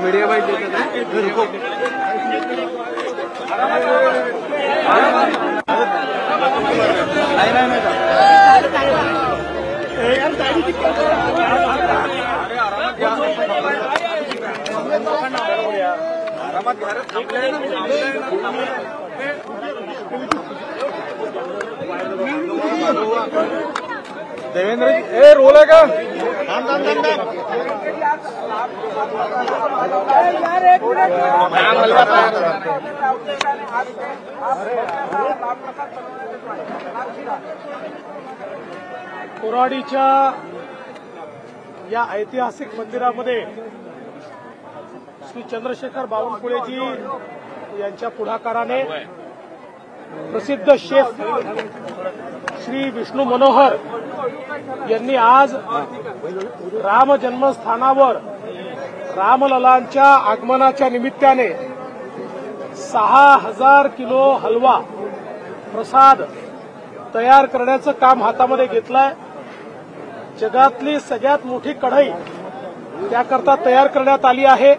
Media भाई देवेंद्र ए role आहे का? कोराडीच्या या ऐतिहासिक मंदिरामध्ये श्री चंद्रशेखर बावनकुळेजी यांच्या पुढाकाराने प्रसिद्ध शेफ श्री विष्णू मनोहर यांनी आज राम जन्मस्थानावर रामललांच्या आगमनाच्या निमित्ताने 6000 किलो हलवा प्रसाद तयार करण्याचं काम हातामध्ये घेतलंय. जगातली सगळ्यात मोठी कढई त्याकरता तयार करण्यात आली आहे.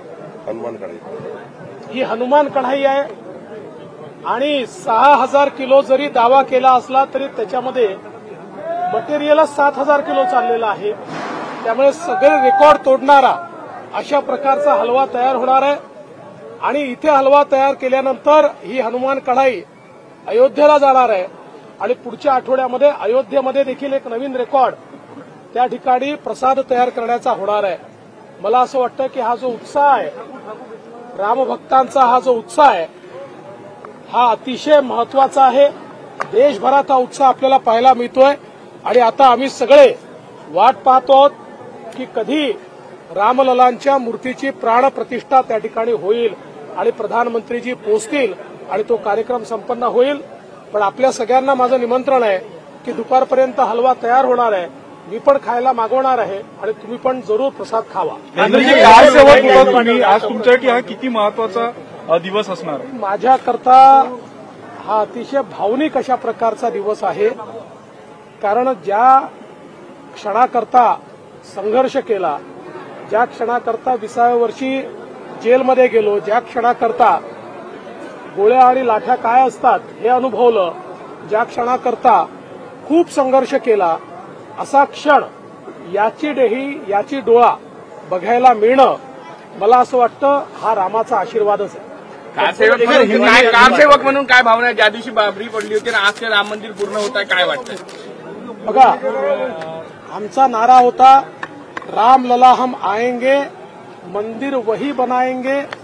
ही हनुमान कढई आहे आणि 6000 किलो जरी दावा केला असला तरी त्याच्यामध्ये मटेरियलच 7000 किलो चाललेला आहे. त्यामुळे सगळे रेकॉर्ड तोडणारा अशा प्रकारचा हलवा तयार होणार आहे आणि इथे हलवा तयार केल्यानंतर ही हनुमान कढाई अयोध्येला जाणार आहे आणि पुढच्या आठवड्यामध्ये अयोध्येमध्ये देखील एक नवीन रेकॉर्ड त्या ठिकाणी प्रसाद तयार करण्याचा होणार आहे. मला असं वाटतं की हा जो उत्साह आहे, रामभक्तांचा हा जो उत्साह आहे, हा अतिशय महत्वाचा आहे. देशभरात हा उत्साह आपल्याला पाहायला मिळतोय आणि आता आम्ही सगळे वाट पाहतो आहोत की कधी रामललांच्या मूर्तीची प्राणप्रतिष्ठा त्या ठिकाणी होईल आणि प्रधानमंत्रीजी पोहोचतील आणि तो कार्यक्रम संपन्न होईल. पण आपल्या सगळ्यांना माझं निमंत्रण आहे की दुपारपर्यंत हलवा तयार होणार आहे. मी पण खायला मागवणार आहे आणि तुम्ही पण जरूर प्रसाद खावा. आज तुमच्यासाठी हा किती महत्वाचा दिवस असणार आहे? माझ्याकरता हा अतिशय भावनिक अशा प्रकारचा दिवस आहे. कारण ज्या क्षणाकरता संघर्ष केला, ज्या क्षणाकरता 20व्या वर्षी जेलमध्ये गेलो, ज्या क्षणाकरता गोळ्या आणि लाठ्या काय असतात हे अनुभवलं, ज्या क्षणाकरता खूप संघर्ष केला, असा क्षण याची डेही याची डोळा बघायला मिळणं, मला असं वाटतं हा रामाचा आशीर्वादच आहे. कारसेवक म्हणून काय भावना आहे? ज्या दिवशी बाबरी पडली होती ना, आज ते राम मंदिर पूर्ण होत आहे, काय वाटतंय? बघा, आमचा नारा होता राम लला हम आएंगे, मंदिर वही बनाएंगे,